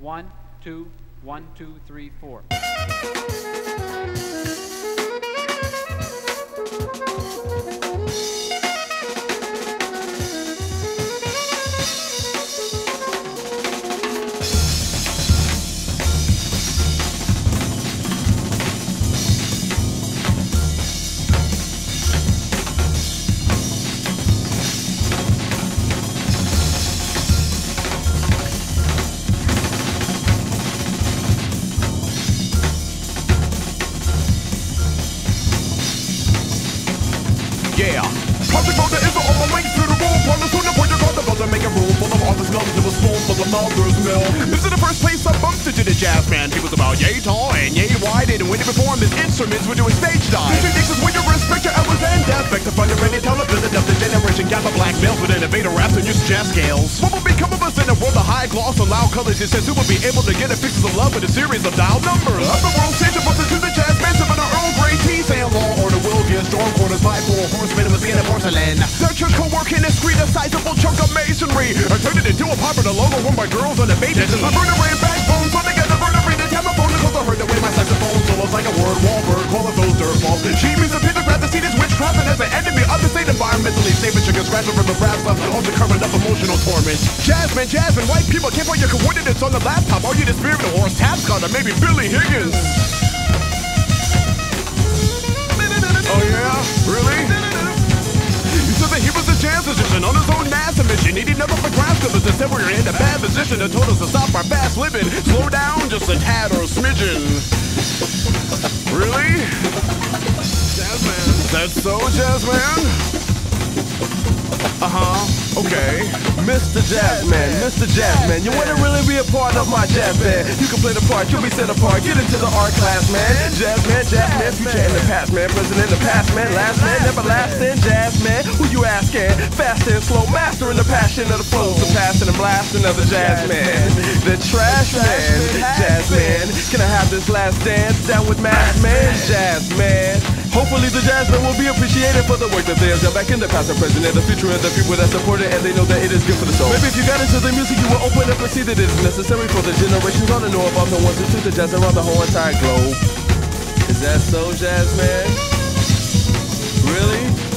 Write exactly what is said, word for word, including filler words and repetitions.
One, two, one, two, three, four. Yeah, Project Mother is on my way to the room. Partner soon to put your brother, brother, make a room full of all this knowledge of a spoon full of mother's milk. This is the first place I bumped into the jazz man. He was about yay tall and yay wide, and when he performed his instruments, we're doing stage dive. D J Dixon's with your respect, your Ellis and death. Back to front, ready to tell a visit of the generation gap of black males with innovator raps and use jazz scales. What will become of us in a world of high gloss and loud colors? It says who will be able to get a pictures of love with a series of dial numbers. Up the world stage, of us to the jazz man, sipping our own Grey tea, saying law or the will get storm corners by four horsemen with skin of porcelain. Search your co-work in a screen, a sizable chunk of masonry. I turned it into a popular logo worn by girls on the baby. I burned away backbone, so together burn away the telephone. Cause I heard the way my saxophone solos like a word Wahlberg, call it those dirt balls. She means a pentagram, the seed is witchcraft, and as an enemy of the state environmentally safe, but you can scratch over the brass up, also covering up emotional torment. Jasmine, Jasmine, white people can't put your coordinates on the laptop. Are you the spirit of Horace Tapscott or maybe Billy Higgins? Oh yeah? Really? You said that he was a jazz musician on his own NASA mission. He did nothing but grasp us and said we were in a bad position and told us to stop our fast living. Slow down just a tad or a smidgen. Really? Jazzman. Is that so, Jazzman? Uh-huh, okay. Mister Jazzman, Mister Jazzman, you wanna really be a part of my jazz band? You can play the part, you'll be set apart. Get into the art class, man. Jazzman, Jazzman, future and the past, man. Present in the past, man. Last man, everlasting. Jazzman, who you asking? Fast and slow, mastering the passion of the flow, surpassing and blasting of the Jazzman. The trash man, Jazzman. Can I have this last dance down with Mask Man? Jazzman. Hopefully the Jazzman will be appreciated for the work that they have done back in the past and present and the future and the people that support it, and they know that it is good for the soul. Maybe if you got into the music, you will open up and see that it is necessary for the generations all to know about the ones who took the jazz around the whole entire globe. Is that so, Jazzman? Really?